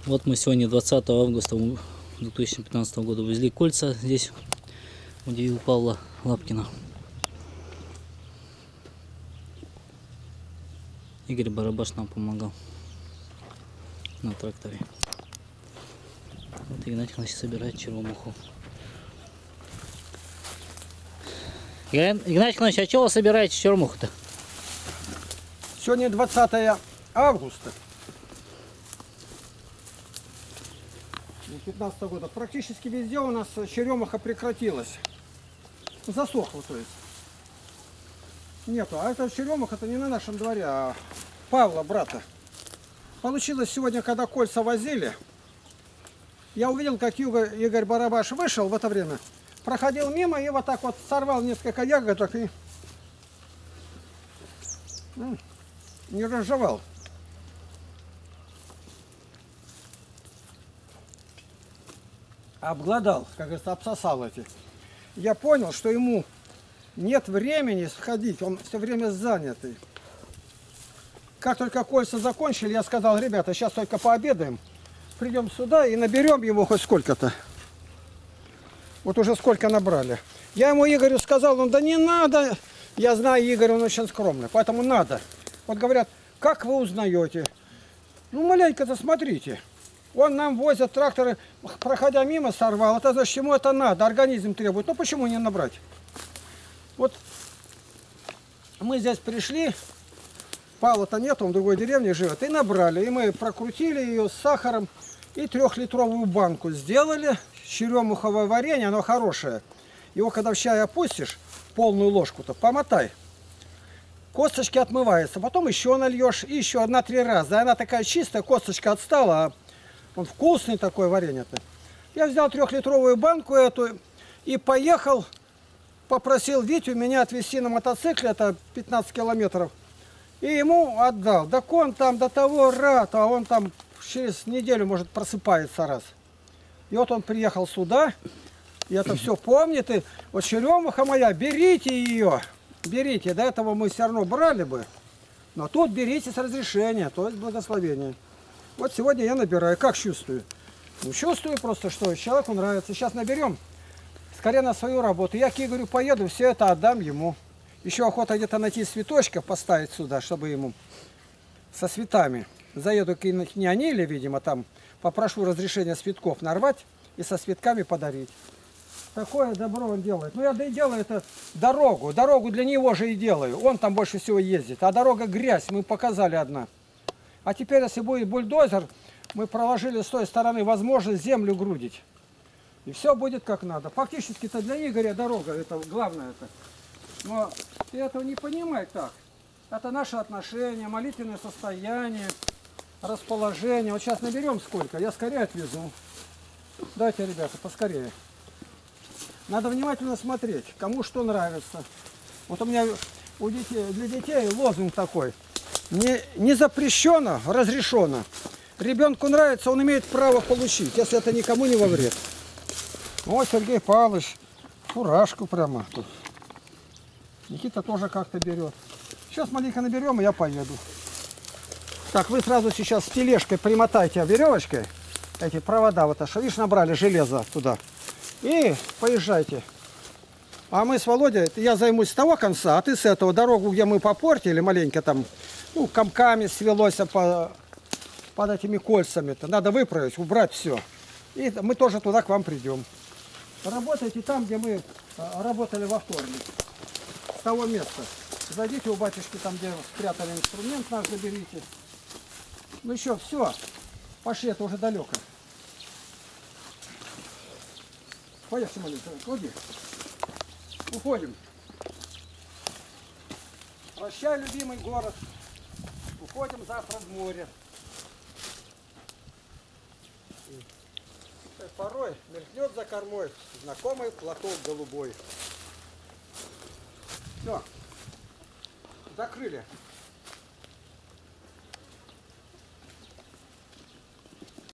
Вот мы сегодня 20 августа 2015 года увезли кольца здесь, где у Павла Лапкина. Игорь Барабаш нам помогал на тракторе. Вот Игнатий начал собирать черемуху. Игнатий Иванович, а чего вы собираете черемуху-то? Сегодня 20 августа 2015 года. Практически везде у нас черемуха прекратилась. Засохла, то есть. Нету. А эта черемуха-то не на нашем дворе, а Павла, брата. Получилось сегодня, когда кольца возили, я увидел, как Игорь Барабаш вышел в это время, проходил мимо и вот так вот сорвал несколько ягодок и не разжевал. Обглодал, как говорится, обсосал эти. Я понял, что ему нет времени сходить, он все время занятый. Как только кольца закончили, я сказал: ребята, сейчас только пообедаем, придем сюда и наберем его хоть сколько-то. Вот уже сколько набрали. Я ему, Игорю, сказал: ну да не надо. Я знаю, Игорь, он очень скромный, поэтому надо. Вот говорят: как вы узнаете? Ну, маленько-то смотрите. Он нам возит тракторы, проходя мимо, сорвал. Это значит, ему это надо, организм требует. Ну, почему не набрать? Вот мы здесь пришли, Павла-то нет, он в другой деревне живет, и набрали. И мы прокрутили ее с сахаром и 3-литровую банку сделали. Черемуховое варенье, оно хорошее. Его когда в чай опустишь, полную ложку-то, помотай. Косточки отмываются, потом еще нальешь, и еще 1-3 раза. Она такая чистая, косточка отстала, а он вкусный такой варенье-то. Я взял 3-литровую банку эту и поехал, попросил Витю меня отвезти на мотоцикле, это 15 километров, и ему отдал. Да он там до того рад, а он там через неделю, может, просыпается раз. И вот он приехал сюда, и это все помнит, и вот черемуха моя, берите ее, берите. До этого мы все равно брали бы, но тут берите с разрешения, то есть благословение. Вот сегодня я набираю. Как чувствую? Ну, чувствую просто, что человеку нравится. Сейчас наберем, скорее на свою работу. Я к Игорю поеду, все это отдам ему. Еще охота где-то найти цветочков, поставить сюда, чтобы ему со цветами. Заеду к Няниле, видимо, там попрошу разрешения с цветков нарвать и со цветками подарить. Такое добро он делает. Ну, я делаю это дорогу. Дорогу для него же и делаю. Он там больше всего ездит. А дорога грязь, мы показали одна. А теперь, если будет бульдозер, мы проложили с той стороны возможность землю грудить. И все будет как надо. Фактически-то для Игоря дорога, это главное это. Но ты этого не понимай так. Это наши отношения, молитвенное состояние, расположение. Вот сейчас наберем сколько, я скорее отвезу. Дайте, ребята, поскорее. Надо внимательно смотреть, кому что нравится. Вот у меня для детей лозунг такой. Не запрещено, разрешено. Ребенку нравится, он имеет право получить, если это никому не во вред. Вот Сергей Павлович, фуражку прямо тут. Никита тоже как-то берет. Сейчас маленько наберем, и я поеду. Так, вы сразу сейчас с тележкой примотайте веревочкой эти провода, вот аж, видишь, набрали железо туда. И поезжайте. А мы с Володей, я займусь с того конца, а ты с этого. Дорогу, где мы попортили маленько там, ну, комками свелось под этими кольцами-то. Надо выправить, убрать все. И мы тоже туда к вам придем. Работайте там, где мы работали во вторник. С того места. Зайдите у батюшки, там, где спрятали инструмент наш, заберите. Ну еще, все. Пошли, это уже далеко. Поехали, маленько, клади. Уходим. Прощай, любимый город. Уходим завтра в море. Порой мелькнет за кормой знакомый платок голубой. Все. Закрыли.